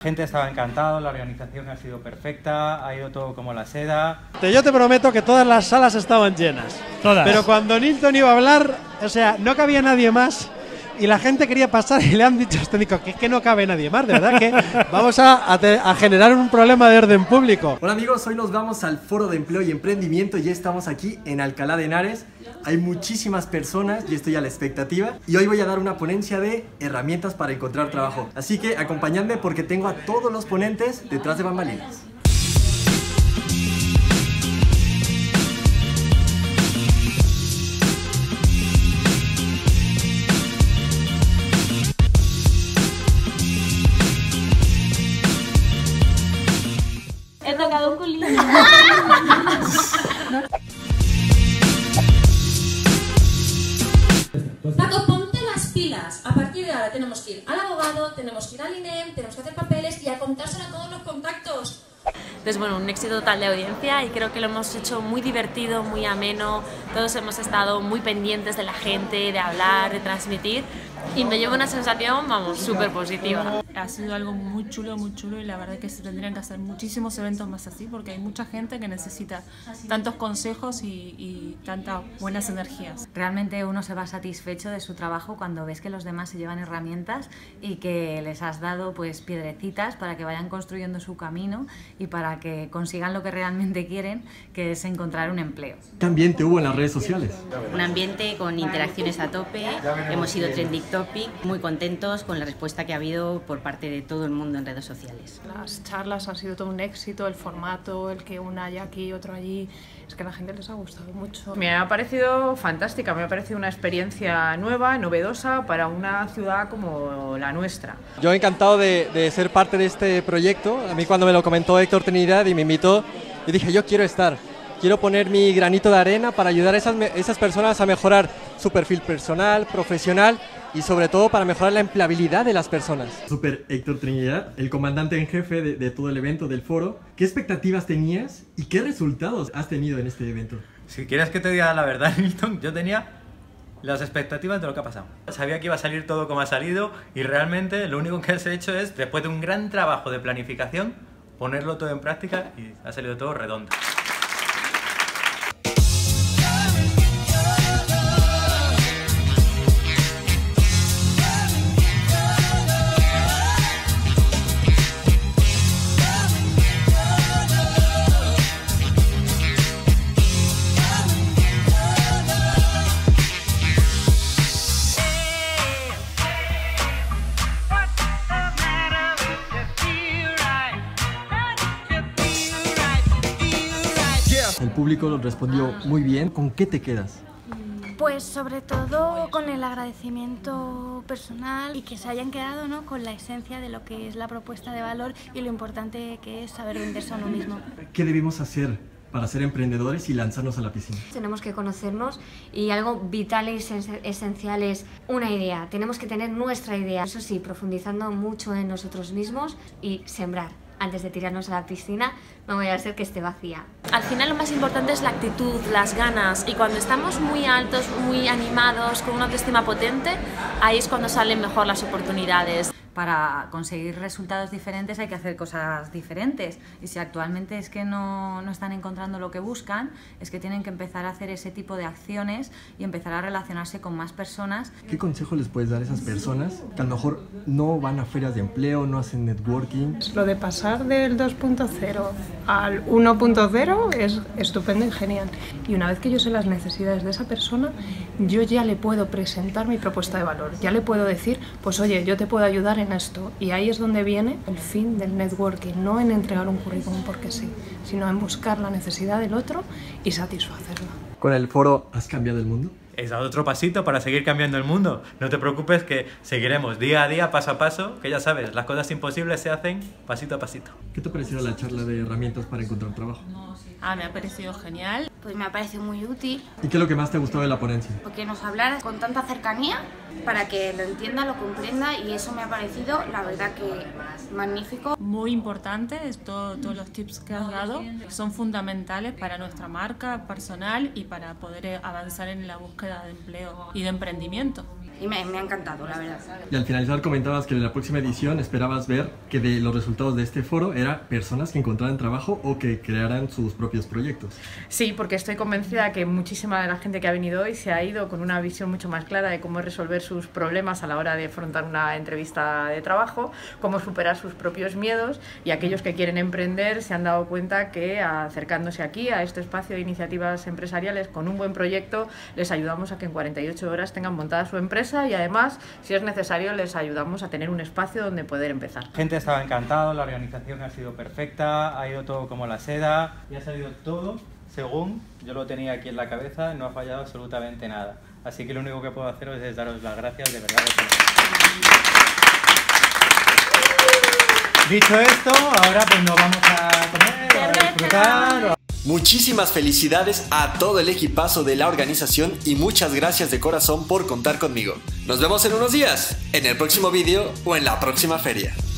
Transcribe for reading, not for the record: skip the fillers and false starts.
La gente estaba encantado, la organización ha sido perfecta, ha ido todo como la seda. Yo te prometo que todas las salas estaban llenas. Todas. Pero cuando Nilton iba a hablar, o sea, no cabía nadie más. Y la gente quería pasar y le han dicho a este Nico que es que no cabe nadie más, de verdad que vamos a generar un problema de orden público. Hola amigos, hoy nos vamos al Foro de Empleo y Emprendimiento. Ya estamos aquí en Alcalá de Henares. Hay muchísimas personas y estoy a la expectativa. Y hoy voy a dar una ponencia de herramientas para encontrar trabajo. Así que acompañadme porque tengo a todos los ponentes detrás de bambalinas. He tocado un culillo. Paco, ponte las pilas. A partir de ahora tenemos que ir al abogado, tenemos que ir al INEM, tenemos que hacer papeles y a contárselo a todos los contactos. Entonces, bueno, un éxito total de audiencia y creo que lo hemos hecho muy divertido, muy ameno. Todos hemos estado muy pendientes de la gente, de hablar, de transmitir. Y me llevo una sensación, vamos, súper positiva. Ha sido algo muy chulo y la verdad que se tendrían que hacer muchísimos eventos más así porque hay mucha gente que necesita tantos consejos y tantas buenas energías. Realmente uno se va satisfecho de su trabajo cuando ves que los demás se llevan herramientas y que les has dado pues piedrecitas para que vayan construyendo su camino y para que consigan lo que realmente quieren, que es encontrar un empleo. ¿Qué ambiente hubo en las redes sociales? Un ambiente con interacciones a tope, hemos sido trending topic, muy contentos con la respuesta que ha habido por parte de todo el mundo en redes sociales. Las charlas han sido todo un éxito, el formato, el que una haya aquí y otro allí, es que a la gente les ha gustado mucho. Me ha parecido fantástica, me ha parecido una experiencia nueva, novedosa para una ciudad como la nuestra. Yo encantado de ser parte de este proyecto. A mí cuando me lo comentó Héctor Trinidad y me invitó, yo dije yo quiero estar. Quiero poner mi granito de arena para ayudar a esas personas a mejorar su perfil personal, profesional y sobre todo para mejorar la empleabilidad de las personas. Super Héctor Trinidad, el comandante en jefe de todo el evento del foro. ¿Qué expectativas tenías y qué resultados has tenido en este evento? Si quieres que te diga la verdad, Nilton, yo tenía las expectativas de lo que ha pasado. Sabía que iba a salir todo como ha salido y realmente lo único que has hecho es, después de un gran trabajo de planificación, ponerlo todo en práctica y ha salido todo redondo. El público respondió muy bien. ¿Con qué te quedas? Pues sobre todo con el agradecimiento personal y que se hayan quedado, ¿no?, con la esencia de lo que es la propuesta de valor y lo importante que es saber venderse a uno mismo. ¿Qué debemos hacer para ser emprendedores y lanzarnos a la piscina? Tenemos que conocernos y algo vital y esencial es una idea. Tenemos que tener nuestra idea, eso sí, profundizando mucho en nosotros mismos y sembrar. Antes de tirarnos a la piscina, no vaya a ser que esté vacía. Al final lo más importante es la actitud, las ganas, y cuando estamos muy altos, muy animados, con una autoestima potente, ahí es cuando salen mejor las oportunidades. Para conseguir resultados diferentes hay que hacer cosas diferentes y si actualmente es que no están encontrando lo que buscan, es que tienen que empezar a hacer ese tipo de acciones y empezar a relacionarse con más personas. ¿Qué consejo les puedes dar a esas personas que a lo mejor no van a ferias de empleo, no hacen networking? Lo de pasar del 2.0 al 1.0 es estupendo y genial. Y una vez que yo sé las necesidades de esa persona, yo ya le puedo presentar mi propuesta de valor. Ya le puedo decir, pues oye, yo te puedo ayudar en esto. Y ahí es donde viene el fin del networking, no en entregar un currículum porque sí, sino en buscar la necesidad del otro y satisfacerla. ¿Con el foro has cambiado el mundo? Es otro pasito para seguir cambiando el mundo. No te preocupes que seguiremos día a día, paso a paso, que ya sabes, las cosas imposibles se hacen pasito a pasito. ¿Qué te ha parecido la charla de herramientas para encontrar trabajo? Me ha parecido genial. Pues me ha parecido muy útil. ¿Y qué es lo que más te ha gustado de la ponencia? Porque nos hablara con tanta cercanía para que lo entienda, lo comprenda y eso me ha parecido, la verdad, que magnífico. Muy importante, todos los tips que has dado son fundamentales para nuestra marca personal y para poder avanzar en la búsqueda de empleo y de emprendimiento. y me ha encantado, la verdad. Y al finalizar comentabas que en la próxima edición esperabas ver que de los resultados de este foro eran personas que encontraran trabajo o que crearan sus propios proyectos. Sí, porque estoy convencida que muchísima de la gente que ha venido hoy se ha ido con una visión mucho más clara de cómo resolver sus problemas a la hora de afrontar una entrevista de trabajo, cómo superar sus propios miedos, y aquellos que quieren emprender se han dado cuenta que acercándose aquí a este espacio de iniciativas empresariales con un buen proyecto les ayudamos a que en 48 horas tengan montada su empresa y además, si es necesario, les ayudamos a tener un espacio donde poder empezar. La gente estaba encantada, la organización ha sido perfecta, ha ido todo como la seda y ha salido todo según yo lo tenía aquí en la cabeza, no ha fallado absolutamente nada. Así que lo único que puedo haceros es daros las gracias de verdad. Dicho esto, ahora pues nos vamos a comer, a disfrutar. Muchísimas felicidades a todo el equipazo de la organización y muchas gracias de corazón por contar conmigo. Nos vemos en unos días, en el próximo vídeo o en la próxima feria.